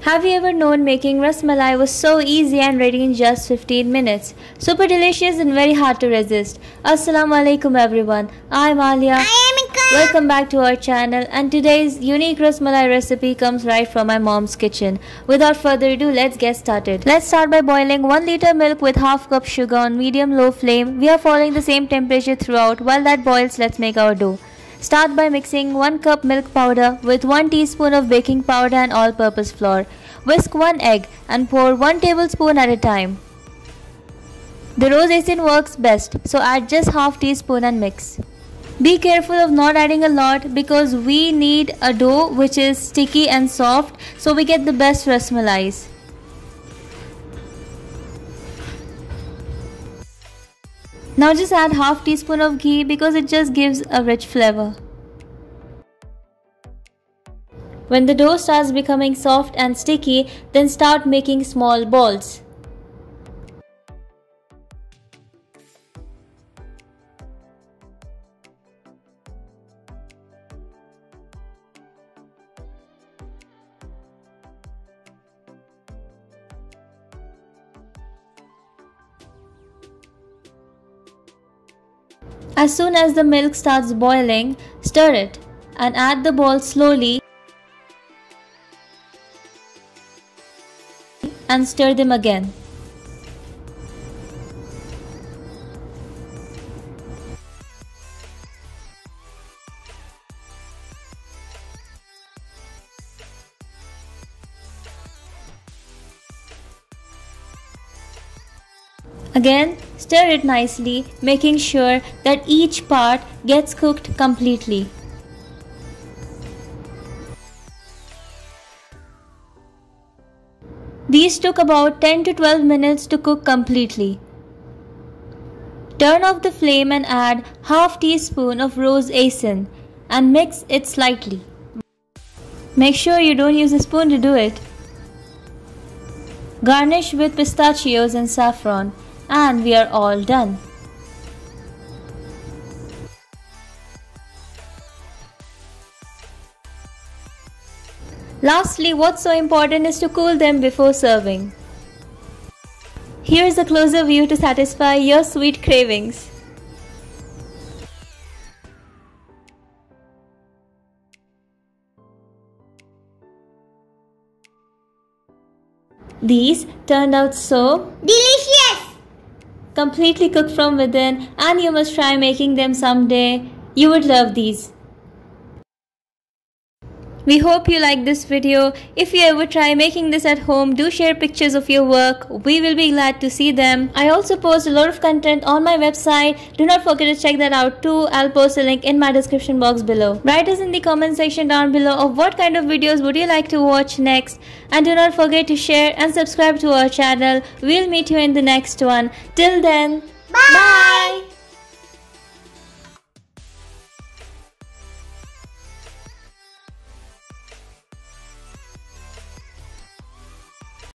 Have you ever known making ras malai was so easy and ready in just 15 minutes? Super delicious and very hard to resist. Assalamu alaikum everyone. I'm Alia. Welcome back to our channel, and today's unique ras malai recipe comes right from my mom's kitchen. Without further ado, let's get started. Let's start by boiling 1 liter milk with half cup sugar on medium-low flame. We are following the same temperature throughout. While that boils, let's make our dough. Start by mixing 1 cup milk powder with 1 teaspoon of baking powder and all-purpose flour. Whisk 1 egg and pour 1 tablespoon at a time. The rose asin works best, so add just half teaspoon and mix. Be careful of not adding a lot because we need a dough which is sticky and soft, so we get the best ras malais. Now just add half teaspoon of ghee because it just gives a rich flavor. When the dough starts becoming soft and sticky, then start making small balls. As soon as the milk starts boiling, stir it and add the balls slowly and stir them again. Again, stir it nicely, making sure that each part gets cooked completely. These took about 10 to 12 minutes to cook completely. Turn off the flame and add half teaspoon of rose asin and mix it slightly. Make sure you don't use a spoon to do it. Garnish with pistachios and saffron. And we are all done. Lastly, what's so important is to cool them before serving. Here's a closer view to satisfy your sweet cravings. These turned out so delicious! Completely cooked from within, and you must try making them someday. You would love these. We hope you like this video. If you ever try making this at home, do share pictures of your work. We will be glad to see them. I also post a lot of content on my website. Do not forget to check that out too. I'll post a link in my description box below. Write us in the comment section down below of what kind of videos would you like to watch next. And do not forget to share and subscribe to our channel. We'll meet you in the next one. Till then, bye!